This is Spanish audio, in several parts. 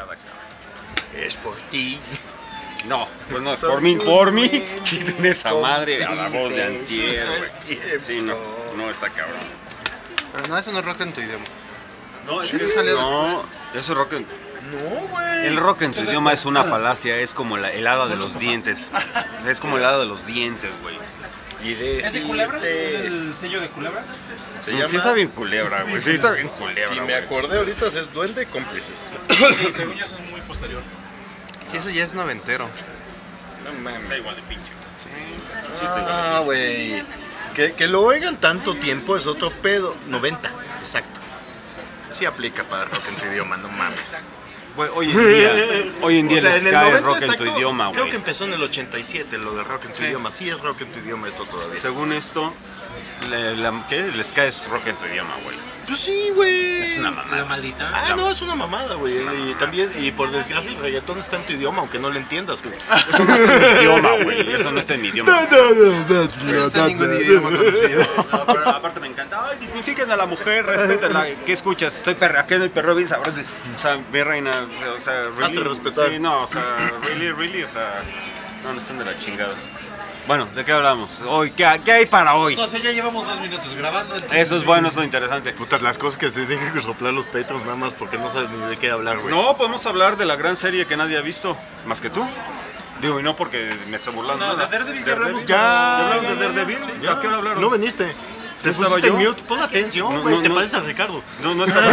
chingada, cabrón. Es por ti. No, pues no, por mí, quiten esa madre a la voz de antier, güey. Sí, no está cabrón. Pero no, eso no es rock en tu idioma. No, Sí, salió no, eso es rock en... No, güey. El rock en tu idioma es una falacia, es como el hada de los dientes. Es como el hada de los dientes, güey. ¿Es de Culebra? ¿Es el sello de Culebra? Se Sí, llama... está bien culebra, güey. Sí, está bien culebra, Si me güey. acordé ahorita es Duende Cómplices. Sí, según yo eso es muy posterior. Sí, eso ya es noventero. No mames. Está igual de pinche. Ah, güey. Que lo oigan tanto tiempo es otro pedo. 90, exacto. Sí aplica para rock en tu idioma, no mames. Güey, hoy en día O sea, les en el cae 90 rock en exacto, tu idioma, creo güey. que empezó en el 87 lo de rock en tu idioma. Sí es rock en tu idioma esto todavía. Según esto, ¿qué? Les cae rock en tu idioma, güey. Pues sí, güey. Es una La mamada. maldita. Ah, no, es una mamada, güey. Y también, y por desgracia el reggaetón está en tu idioma, aunque no lo entiendas, güey. Eso no está en mi idioma, güey. Eso no está en mi idioma. No está en ningún idioma conocido. No, pero aparte me encanta. Ay, dignifiquen a la mujer, respétenla. ¿Qué escuchas? Estoy perra, ¿qué perro bien sabroso? O sea, mi reina, o sea, really. Hazte respetar. Sí, no, o sea, really, o sea, no están de la chingada. Bueno, ¿de qué hablamos? Hoy, ¿qué hay para hoy? No sé, ya llevamos 2 minutos grabando. Entonces, Eso es bueno, eso es interesante. Putas, las cosas que se tienen que soplar los petros nada más porque no sabes ni de qué hablar, güey. No, podemos hablar de la gran serie que nadie ha visto, más que tú. Digo, y no porque me esté burlando. No, nada. de Daredevil ya hablamos. Ya. ¿Hablaron de Daredevil? Ya. ¿A qué hora hablaron? No veniste. Te ¿Estaba pusiste yo? en mute. Pon atención, No, güey. no, Te no. pareces a Ricardo. No está.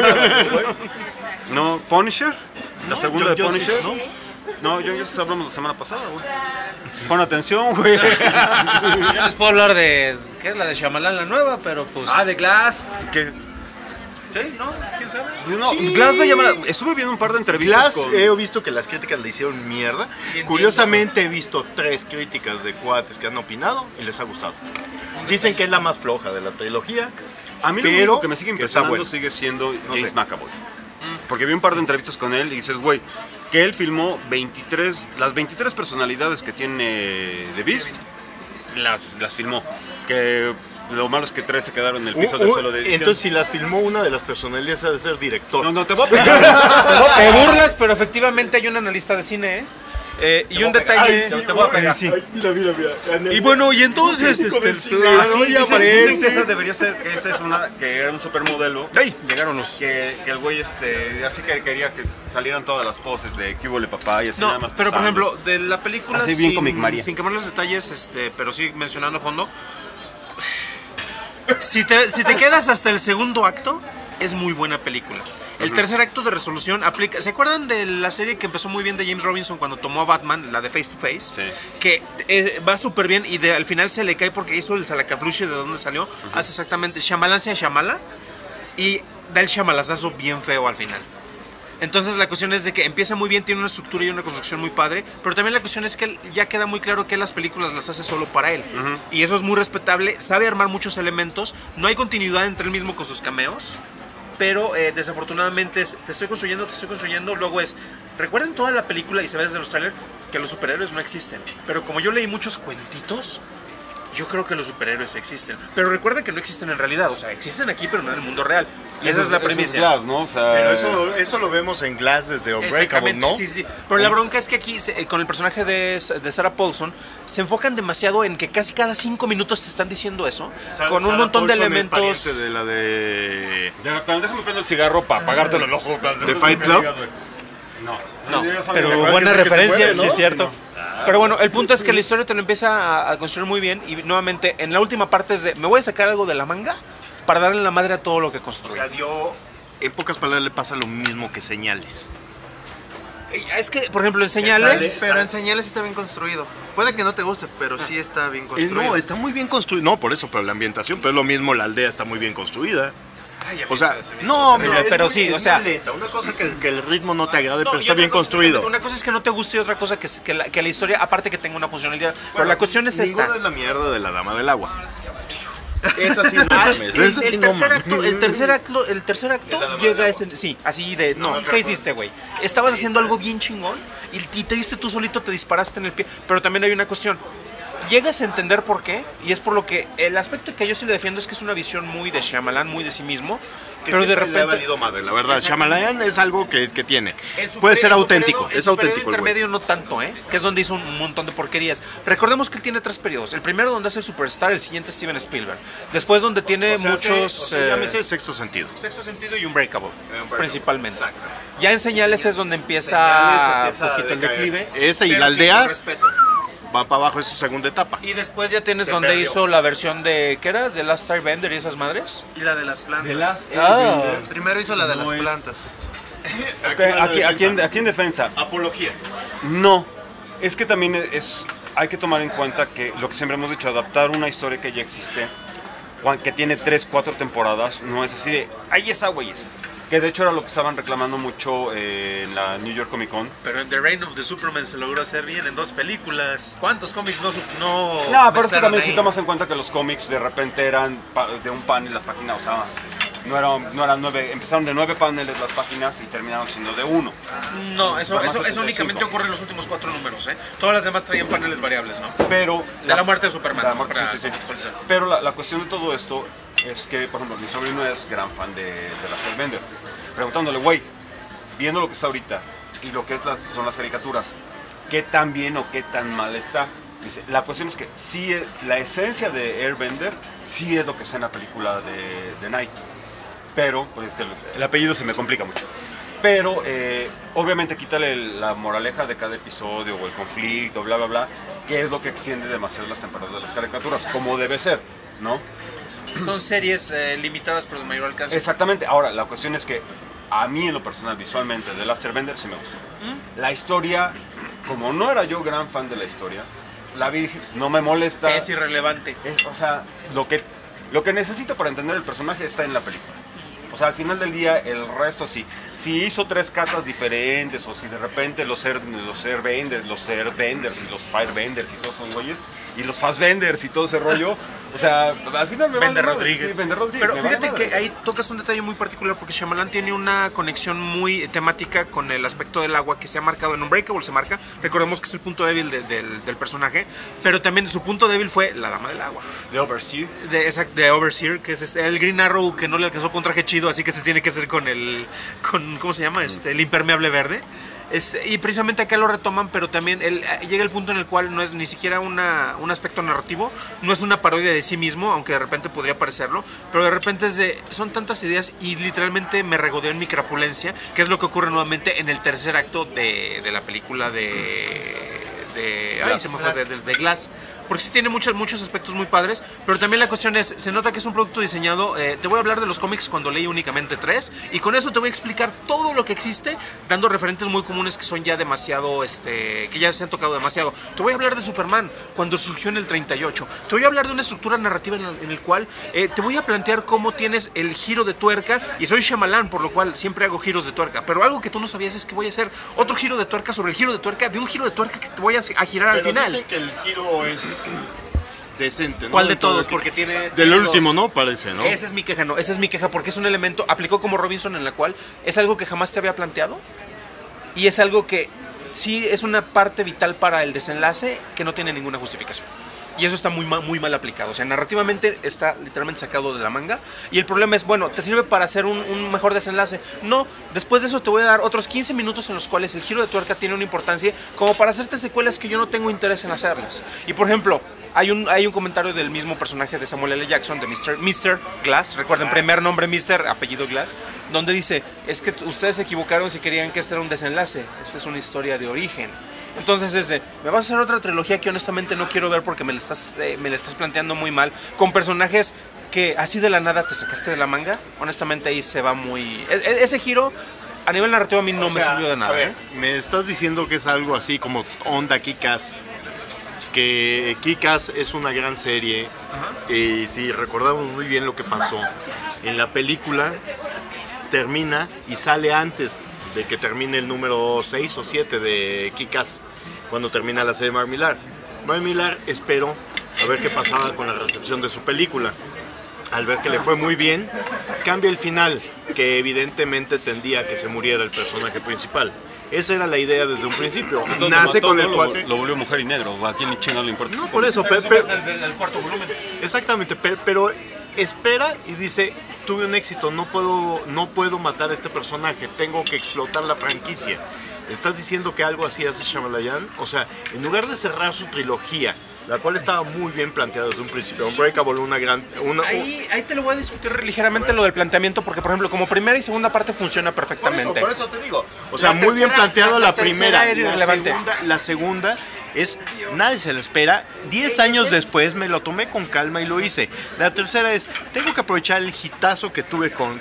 No, Punisher. La segunda de Young Justice, Punisher. No, yo ya hablamos la semana pasada, güey. Pon atención, güey. Yo les puedo hablar de. ¿Qué es la de Shyamalan, la nueva? Pero pues. Ah, de Glass. Que, ¿Sí? ¿No? ¿Quién sabe? no, Sí. Glass me llama. Estuve viendo un par de entrevistas Glass, con. he visto que las críticas le hicieron mierda. Curiosamente he visto 3 críticas de cuates que han opinado y les ha gustado. Dicen que es la más floja de la trilogía. A mí lo pero único que me sigue que está impresionando bueno. sigue siendo No James sé. McAvoy. Porque vi un par de entrevistas con él y dices, güey, que él filmó las 23 personalidades que tiene The Beast, las filmó. Que lo malo es que 3 se quedaron en el piso de solo de edición. Entonces, si las filmó una de las personalidades, ha de ser director. No, te voy a pegar. Te burlas, pero efectivamente hay un analista de cine, y un detalle. Te voy a pegar. Sí. Mira. Y bueno, y entonces, Con el este, cine, Así ya dicen aparece. que esa debería ser, que esa es una, que era un supermodelo. ¡ay! Llegaron los. Que el güey así que quería que salieran todas las poses de que hubo le papá y así No, nada más. pero por pasando. ejemplo, de la película, Así bien Comic María. sin quemar los detalles, pero sí mencionando a fondo. Si te quedas hasta el segundo acto, es muy buena película. El tercer acto de resolución aplica. ¿Se acuerdan de la serie que empezó muy bien de James Robinson cuando tomó a Batman, la de Face to Face? Sí. Que va súper bien y al final se le cae porque hizo el salacafluche de donde salió. Hace exactamente Shyamalan sea Shyamala y da el Shyamalazazo bien feo al final. Entonces la cuestión es de que empieza muy bien, tiene una estructura y una construcción muy padre, pero también la cuestión es que él ya queda muy claro que las películas las hace solo para él. Y eso es muy respetable, sabe armar muchos elementos, no hay continuidad entre él mismo con sus cameos, pero desafortunadamente te estoy construyendo, luego recuerden toda la película y se ve desde los trailers que los superhéroes no existen, pero como yo leí muchos cuentitos, yo creo que los superhéroes existen, pero recuerden que no existen en realidad, o sea, existen aquí pero no en el mundo real. Y esa es la premisa. Glass, ¿no? O sea, Pero eso lo vemos en Glass desde Unbreakable, Exactamente, ¿no? sí. Pero la bronca es que aquí, con el personaje de Sarah Paulson, se enfocan demasiado en que casi cada 5 minutos te están diciendo eso, con un Sarah montón de Paulson es elementos. pariente de la de... Pero déjame prender el cigarro para apagártelo el ojo. ¿De Fight Club? No, Ya saben pero que buena se referencia, puede, ¿no? sí es cierto. Pero bueno, el punto es que la historia te lo empieza a construir muy bien y nuevamente en la última parte es de, me voy a sacar algo de la manga para darle la madre a todo lo que O construye. sea, en pocas palabras le pasa lo mismo que Señales. Es que, por ejemplo, en Señales... Pero en Señales está bien construido. Puede que no te guste, pero sí está bien construido. No, está muy bien construido. No, por eso, pero la ambientación, pero es lo mismo, la aldea está muy bien construida. O sea, no, pero sí, o sea... lenta. Una cosa que el ritmo no te agrade, No, pero y está otra bien cosa es construido. una cosa es que no te guste y otra cosa que la historia, aparte que tenga una funcionalidad. Pero la cuestión es esta. Ninguna es la mierda de la Dama del Agua. Esa sí no mames. Esa sí El no tercer mames. acto llega a ese... Sí, así de... No, ¿qué hiciste, güey? Estabas haciendo algo bien chingón y te diste tú solito, te disparaste en el pie. Pero también hay una cuestión. llegas a entender por qué, y es por lo que el aspecto que yo sí le defiendo es que es una visión muy de Shyamalan, muy de sí mismo, pero de repente le ha valido madre, la verdad. Shyamalan es algo que tiene. En Puede ser en auténtico, periodo- en es su auténtico periodo el güey. intermedio no tanto, que es donde hizo un montón de porquerías. Recordemos que él tiene 3 periodos. El primero donde hace el Superstar, el siguiente Steven Spielberg. Después donde tiene O sea, muchos... llámese Sexto Sentido. Sexto Sentido y Unbreakable, Unbreakable, principalmente. exacto. Ya en Señales es donde empieza Señales un empieza poquito a el decaer. declive. Esa y pero La sí, Aldea. con respeto. Va para abajo, es su segunda etapa. Y después ya tienes Se donde perdió. hizo la versión de... ¿Qué era? De Last Airbender y esas madres. Y la de las plantas. Ah. Primero hizo la de No las es- plantas. Aquí en defensa, Apología. no. Es que también hay que tomar en cuenta que lo que siempre hemos dicho, adaptar una historia que ya existe, que tiene 3, 4 temporadas, no es así de, ahí está, güeyes. Que de hecho era lo que estaban reclamando mucho en la New York Comic Con. Pero en The Reign of the Superman se logró hacer bien en 2 películas. ¿Cuántos cómics no No, pero es que mezclaron también ahí? si tomas en cuenta que los cómics de repente eran de un panel las páginas, o sea, no eran 9, empezaron de 9 paneles las páginas y terminaron siendo de 1. No, eso Más 85. únicamente ocurre en los últimos 4 números, Todas las demás traían paneles variables, ¿no? Pero De la muerte de Superman, de la pues, muerte, para sí, sí, sí. contextualizar. Pero la cuestión de todo esto es que, por ejemplo, mi sobrino es gran fan de la Bender. Preguntándole, güey, viendo lo que está ahorita y lo que son las caricaturas, ¿qué tan bien o qué tan mal está? Dice, la cuestión es que sí, la esencia de Airbender sí es lo que está en la película de Night. Pero, pues es que el apellido se me complica mucho. Pero, obviamente, quítale la moraleja de cada episodio o el conflicto, bla, bla, bla, que es lo que extiende demasiado las temporadas de las caricaturas, como debe ser, ¿no? Son series limitadas pero de mayor alcance. Exactamente. Ahora, la cuestión es que a mí en lo personal, visualmente, de Last Airbender sí me gustó. La historia, como no era yo gran fan de la historia, la vi, dije, no me molesta. Es irrelevante. O sea, lo que necesito para entender el personaje está en la película. O sea, al final del día, el resto sí. Si hizo 3 catas diferentes, o si de repente los Airbenders y los Firebenders y todos esos güeyes, y los Fassbenders y todo ese rollo, o sea, al final me Bender vale madre. Rodríguez. Sí, Bender Rodríguez, Pero me vale fíjate madre. que ahí tocas un detalle muy particular porque Shyamalan tiene una conexión muy temática con el aspecto del agua que se ha marcado en Unbreakable, se marca. Recordemos que es el punto débil del personaje, pero también su punto débil fue la Dama del Agua. The Overseer. De Overseer, que es el Green Arrow que no le alcanzó con un traje chido, así que se tiene que hacer con ¿cómo se llama? El impermeable verde. Y precisamente acá lo retoman, pero también llega el punto en el cual no es ni siquiera un aspecto narrativo, no es una parodia de sí mismo, aunque de repente podría parecerlo, pero de repente son tantas ideas y literalmente me regodeo en mi crapulencia, que es lo que ocurre nuevamente en el tercer acto de la película de Glass. Porque sí tiene muchos aspectos muy padres, pero también la cuestión es, se nota que es un producto diseñado, te voy a hablar de los cómics cuando leí únicamente 3, y con eso te voy a explicar todo lo que existe, dando referentes muy comunes que son ya demasiado, que ya se han tocado demasiado. Te voy a hablar de Superman, cuando surgió en el 38. Te voy a hablar de una estructura narrativa en el cual te voy a plantear cómo tienes el giro de tuerca, y soy Shyamalan, por lo cual siempre hago giros de tuerca, pero algo que tú no sabías es que voy a hacer otro giro de tuerca sobre el giro de tuerca de un giro de tuerca que te voy a girar al Pero final. dicen que el giro es decente, ¿no? ¿Cuál de Dentro todos? que- Porque tiene... Del tiene último, dos. ¿no? Parece, ¿no? Esa es mi queja, no. Esa es mi queja porque es un elemento, aplicó como Robinson en la cual es algo que jamás te había planteado y es algo que sí es una parte vital para el desenlace que no tiene ninguna justificación. Y eso está muy mal aplicado. O sea, narrativamente está literalmente sacado de la manga. Y el problema es, bueno, ¿te sirve para hacer un mejor desenlace? No. Después de eso te voy a dar otros 15 minutos en los cuales el giro de tuerca tiene una importancia como para hacerte secuelas que yo no tengo interés en hacerlas. Y por ejemplo, hay un comentario del mismo personaje de Samuel L. Jackson, de Mr. Glass. Recuerden, primer nombre Mr., apellido Glass. Donde dice, es que ustedes se equivocaron si querían que este era un desenlace. Esta es una historia de origen. Entonces me vas a hacer otra trilogía que honestamente no quiero ver porque me la estás planteando muy mal, con personajes que así de la nada te sacaste de la manga. Honestamente ahí se va muy... Ese giro a nivel narrativo a mí no me sirvió de nada. A ver, me estás diciendo que es algo así como onda Kick-Ass. Que Kick-Ass es una gran serie. Y si recordamos muy bien lo que pasó en la película, termina y sale antes de que termine el número 6 o 7 de Kick-Ass, cuando termina la serie Mark Millar. Mark Millar esperó a ver qué pasaba con la recepción de su película. Al ver que le fue muy bien, cambia el final, que evidentemente tendía a que se muriera el personaje principal. Esa era la idea desde un principio. Entonces Nace mató, con ¿no? el cuate. Lo volvió mujer y negro. ¿A quién chingado le importa? No, por eso, Pero eso pasa en el cuarto volumen. exactamente, pero espera y dice, tuve un éxito, no puedo matar a este personaje, tengo que explotar la franquicia. ¿Estás diciendo que algo así hace Shyamalan? O sea, en lugar de cerrar su trilogía, la cual estaba muy bien planteada desde un principio, Unbreakable, Ahí te lo voy a discutir ligeramente lo del planteamiento, porque por ejemplo, como primera y segunda parte funciona perfectamente. Por eso te digo. O sea, La muy bien tercera- planteado la tercera primera. era irrelevante. La segunda es, nadie se lo espera. 10 años después me lo tomé con calma y lo hice. La tercera es, tengo que aprovechar el hitazo que tuve con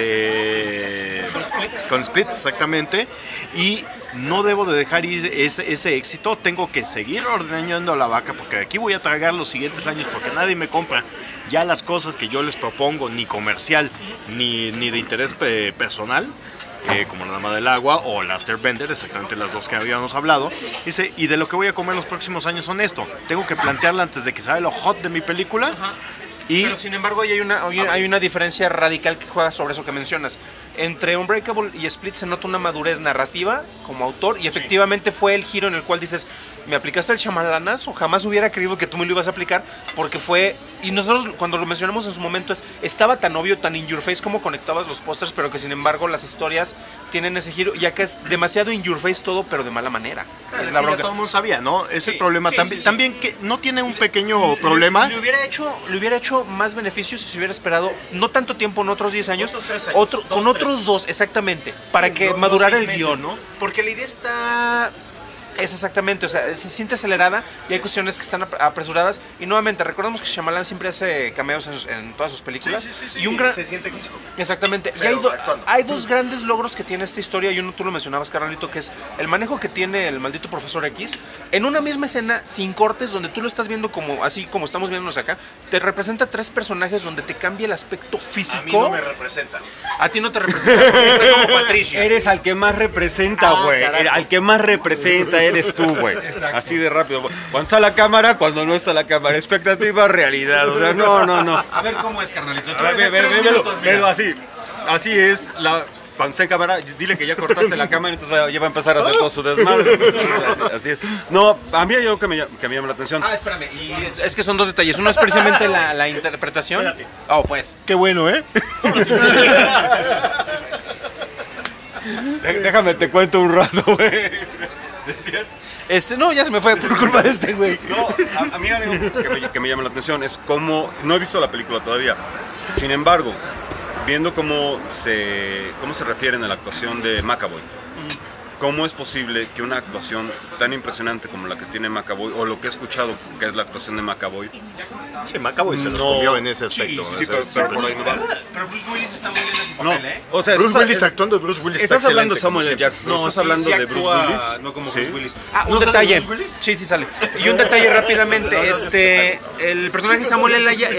Split, exactamente. Y no debo de dejar ir ese éxito. Tengo que seguir ordeñando a la vaca, porque de aquí voy a tragar los siguientes años, porque nadie me compra ya las cosas que yo les propongo, ni comercial, ni de interés personal. Como la Dama del Agua o Last Airbender, exactamente las dos que habíamos hablado. Dice, y de lo que voy a comer los próximos años son esto. Tengo que plantearla antes de que salga lo hot de mi película. Y Pero sin embargo hay una diferencia radical que juega sobre eso que mencionas. Entre Unbreakable y Split se nota una madurez narrativa como autor, y efectivamente fue el giro en el cual dices, me aplicaste el chamalanazo, jamás hubiera creído que tú me lo ibas a aplicar, porque fue, y nosotros cuando lo mencionamos en su momento estaba tan obvio, tan in your face como conectabas los pósters, pero que sin embargo las historias tienen ese giro, ya que es demasiado in your face todo, pero de mala manera. Es la bronca. todo el mundo sabía, ¿no? Es el Sí, problema. sí, también, sí. también que no tiene un pequeño problema. Le hubiera hecho más beneficios si se hubiera esperado no tanto tiempo, en otros 10 años, Otros 3 años, con otros 2, exactamente, para que madurara el 6 meses, guión, ¿no? Porque la idea está... Es exactamente, o sea, se siente acelerada y hay cuestiones que están apresuradas. Y nuevamente, recordemos que Shyamalan siempre hace cameos en todas sus películas. Y un gran... Se siente físico. Exactamente. Y Pero actuando. hay dos grandes logros que tiene esta historia, y uno tú lo mencionabas, Carnalito, que es el manejo que tiene el maldito Profesor X en una misma escena, sin cortes, donde tú lo estás viendo como así como estamos viéndonos acá. Te representa 3 personajes donde te cambia el aspecto físico. A mí no me representa. A ti no te representa, porque está como Patricia. Eres al que más representa, güey. Al que más representa eres tú, güey. Así de rápido. Cuando está la cámara, cuando no está la cámara. Expectativa, realidad. O sea, no. A ver cómo es, Carnalito. A ver, velo así. Así es la... Cuando esté en cámara, dile que ya cortaste la cámara, entonces ya va a empezar a hacer todo su desmadre. Así es. No, a mí hay algo que me llama la atención. Ah, espérame. Y es que son 2 detalles. Uno es precisamente la interpretación. Oh, pues. Qué bueno, ¿eh? Déjame te cuento un rato, güey. ¿Decías? No, ya se me fue por culpa de este güey. No, a mí algo que me llama la atención es cómo... No he visto la película todavía. Sin embargo, viendo cómo se refieren a la actuación de McAvoy, ¿cómo es posible que una actuación tan impresionante como la que tiene McAvoy, o lo que he escuchado que es la actuación de McAvoy, Sí, McAvoy se los No. comió en ese aspecto. Sí, O sea, pero por ahí no va. Pero Bruce Willis está muy bien en su No, papel, ¿eh? o sea, Bruce Willis actuando de Bruce Willis. estás está hablando de excelente, Samuel L. como Jackson, no, No, estás sí, hablando sí de Bruce actúa, Willis. no como ¿Sí? Bruce Willis. Ah, ¿No un sale detalle. Bruce Willis? Sí, sale. Y un detalle rápidamente. El personaje Samuel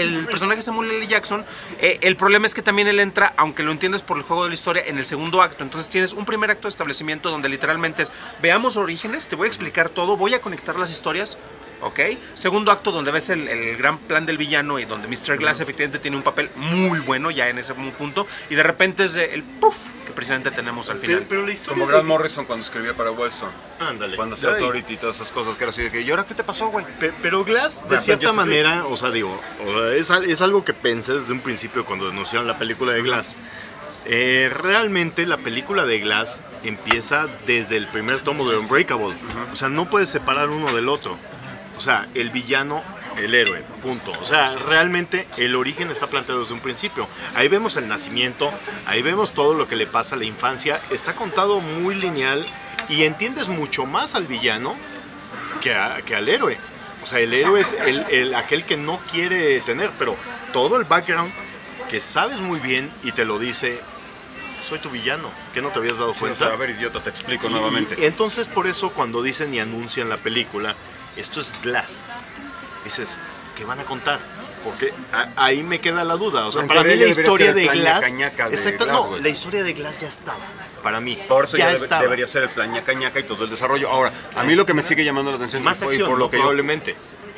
L. Jackson, el problema es que también él entra, aunque lo entiendes por el juego de la historia, en el segundo acto. Entonces tienes un primer acto de establecimiento donde literalmente es, veamos orígenes, te voy a explicar todo, voy a conectar las historias. ¿Ok? Segundo acto donde ves el gran plan del villano y donde Mr. Glass efectivamente tiene un papel muy bueno ya en ese punto, y de repente es el puff que precisamente tenemos al final. Pero la historia Como Grant Morrison cuando escribía para Wellstone. Ándale. Cuando hacía Authority y todas esas cosas que era así de que, ¿y ahora qué te pasó, güey? Pero Glass, de cierta manera, o sea, digo, es algo que pensé desde un principio cuando anunciaron la película de Glass. Realmente la película de Glass empieza desde el primer tomo de Unbreakable. O sea, no puedes separar uno del otro. O sea, el villano, el héroe, punto. O sea, realmente el origen está planteado desde un principio. Ahí vemos el nacimiento, ahí vemos todo lo que le pasa a la infancia. Está contado muy lineal y entiendes mucho más al villano que al héroe. O sea, el héroe es aquel que no quiere tener, pero todo el background que sabes muy bien y te lo dice, soy tu villano, que no te habías dado O cuenta. sea, a ver, idiota, te explico nuevamente. Y entonces por eso cuando dicen y anuncian la película, esto es Glass, dices, ¿qué van a contar? Porque ahí me queda la duda. O sea, En para mí teoría la debería historia ser de el plan Glass, ñaca-ñaca de exacto, Glass, no, güey. la historia de Glass ya estaba. Para mí, Por eso ya estaba. debería ser el plan ñaca ñaca y todo el desarrollo. Ahora, a mí lo que me sigue llamando la atención Más y acción, por lo ¿no? que yo Probablemente.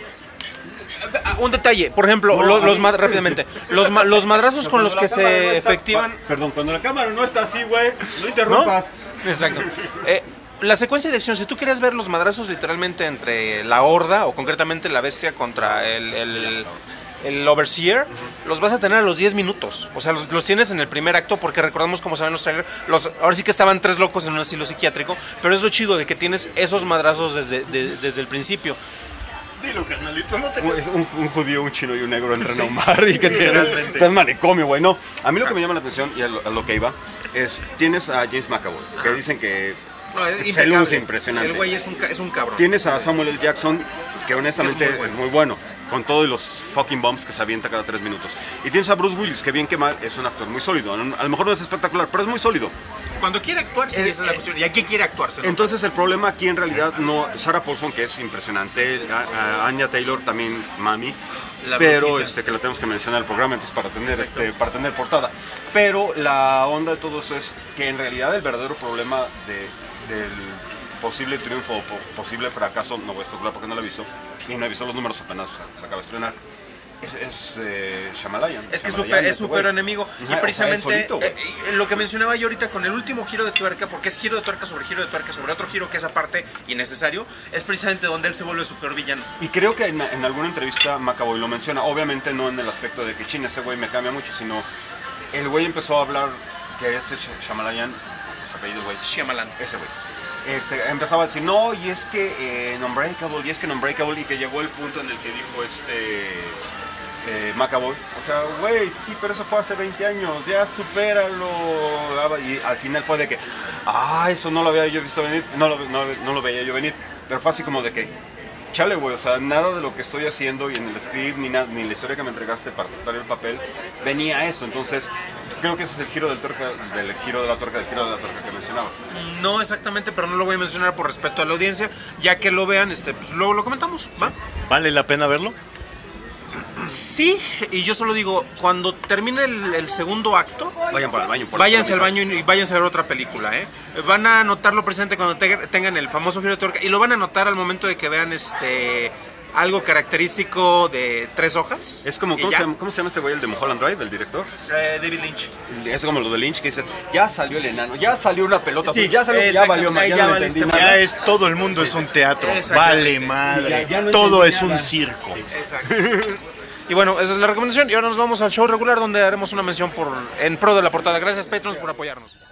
Un detalle, por ejemplo, rápidamente, los madrazos con los que se efectivan. Perdón, cuando la cámara no está así, güey, no interrumpas. Exacto. la secuencia de acción, si tú querías ver los madrazos literalmente entre la horda, o concretamente la bestia contra el Overseer, los vas a tener a los 10 minutos. O sea, los tienes en el primer acto, porque recordamos cómo se ven los trailers. Ahora sí que estaban 3 locos en un asilo psiquiátrico, pero es lo chido de que tienes esos madrazos desde el principio. Dilo, carnalito, no te Es un judío, un chino y un negro entran a un bar y que está en manicomio, güey. No, a mí lo que me llama la atención y a lo que iba es, tienes a James McAvoy, que dicen que No, es se luce impresionante. El güey es un cabrón. Tienes a Samuel L. Jackson, que honestamente Es muy bueno. es muy bueno, con todos los fucking bumps que se avienta cada 3 minutos. Y tienes a Bruce Willis, que bien que mal es un actor muy sólido. A lo mejor no es espectacular, pero es muy sólido. Cuando quiere actuar, sí, esa es la cuestión. Y aquí quiere actuar. Entonces el problema aquí en realidad no... Sarah Paulson, que es impresionante, a Anya Taylor también, mami, La pero brujita. que la tenemos que mencionar en el programa entonces para tener portada. Pero la onda de todo eso es que en realidad el verdadero problema del posible triunfo o posible fracaso, no voy a especular porque no lo he visto, y no he visto los números, apenas se acaba de estrenar, es Shyamalan. Es que Shyamalan, es ese súper güey. enemigo. Ajá, Y o sea, precisamente es solito, güey. lo que mencionaba yo ahorita con el último giro de tuerca, porque es giro de tuerca sobre otro giro que es aparte innecesario, es precisamente donde él se vuelve súper villano. Y creo que en alguna entrevista McAvoy lo menciona, obviamente no en el aspecto de que chin, ese güey me cambia mucho, sino el güey empezó a hablar que es Shyamalan, los apellidos, güey. Shyamalan. Ese güey. Empezaba a decir, no, y es que Unbreakable, y que llegó el punto en el que dijo McAvoy, o sea, güey, sí, pero eso fue hace 20 años, ya supéralo. Y al final fue de que, eso no lo había yo visto venir, no lo veía yo venir, pero fue así como de que, chale, güey, o sea, nada de lo que estoy haciendo y en el script, ni la historia que me entregaste para aceptar el papel, venía a esto. Entonces, creo que ese es el giro del giro de la tuerca que mencionabas. No exactamente, pero no lo voy a mencionar por respeto a la audiencia, ya que lo vean, pues luego lo comentamos, ¿va? ¿Vale la pena verlo? Sí, y yo solo digo, cuando termine el segundo acto, Vayan para el baño. váyanse al baño y váyanse a ver otra película, ¿eh? Van a notarlo presente cuando tengan el famoso giro de tuerca, y lo van a notar al momento de que vean algo característico de 3 hojas. Es como, y ¿cómo se llama ese güey, el de Mulholland Drive, el director? David Lynch. Es como lo de Lynch, que dice, ya salió el enano, ya salió una pelota, Sí, ya salió, ya valió más, ya ya no valiste entendí madre. nada. Ya es todo el mundo es un teatro. Exactamente. Vale madre. Sí, ya no todo entendí es un nada. circo. Exacto. Y bueno, esa es la recomendación. Y ahora nos vamos al show regular donde haremos una mención en pro de la portada. Gracias, Patrons, por apoyarnos.